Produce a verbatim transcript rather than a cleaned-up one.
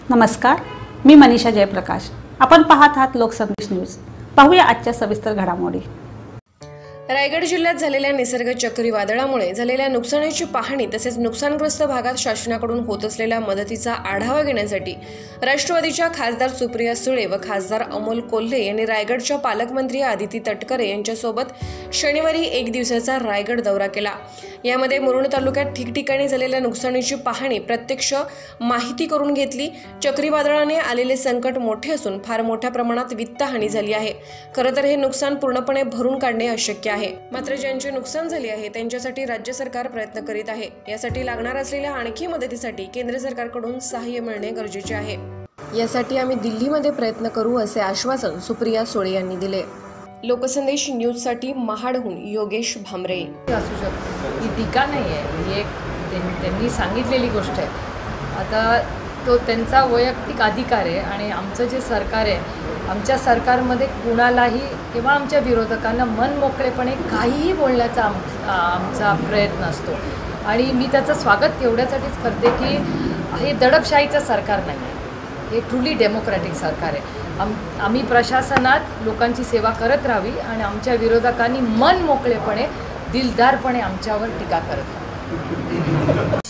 नमस्कार, मी मनीषा जयप्रकाश। आपण पाहत आहात लोकसंदेश न्यूज। पाहूया आजच्या सविस्तर घडामोडी। रायगड जिल्ह्यात झालेल्या निसर्ग चक्रीवादळामुळे झालेल्या नुकसानीची पाहणी तसेच नुकसानग्रस्त भागात शासनाकडून होत असलेल्या मदतीचा आढावा घेण्यासाठी राष्ट्रवादीच्या खासदार सुप्रिया सुळे व खासदार अमोल कोल्हे यांनी रायगडच्या पालकमंत्री आदिती तटकरे यांच्यासोबत शनिवारी एक दिवसाचा रायगड दौरा केला। यामध्ये मुरुड तालुक्यात ठिकठिकाणी झालेल्या नुकसानीची पाहणी प्रत्यक्ष माहिती करून घेतली। चक्रीवादळाने आलेले संकट मोठे असून फार मोठ्या प्रमाणात वित्तहानी झाली आहे। खरं तर हे नुकसान पूर्णपणे भरून काढणे अशक्य आहे, मात्र ज्यांचे नुकसान झाले आहे त्यांच्यासाठी राज्य सरकार प्रयत्न करीत आहे। यासाठी लागणार असलेल्या आणखी मदतीसाठी केंद्र सरकारकडून सहाय्य मिळणे गरजेचे आहे। यासाठी आम्ही दिल्लीमध्ये प्रयत्न करू असे आश्वासन सुप्रिया सुळे यांनी दिले। लोकसंदेश न्यूज साठी महाडहून योगेश भामरे। असू शकतो ही टीका नाही आहे, ही एक त्यांनी सांगितलेली गोष्ट आहे। आता तो त्यांचा वैयक्तिक अधिकार आहे आणि आमचं जे सरकार आहे, आमच्या सरकारमध्ये कुणालाही किंवा आमच्या विरोधकांना मन मोकळेपणे काहीही बोलण्याचा आम आमचा प्रयत्न असतो आणि मी त्याचं स्वागत एवढ्यासाठीच करते की हे दडपशाहीचं सरकार नाही आहे, हे ट्रुली डेमोक्रॅटिक सरकार आहे। आम आम्ही प्रशासनात लोकांची सेवा करत राहावी आणि आमच्या विरोधकांनी मन मोकळेपणे दिलदारपणे आमच्यावर टीका करत राहावी।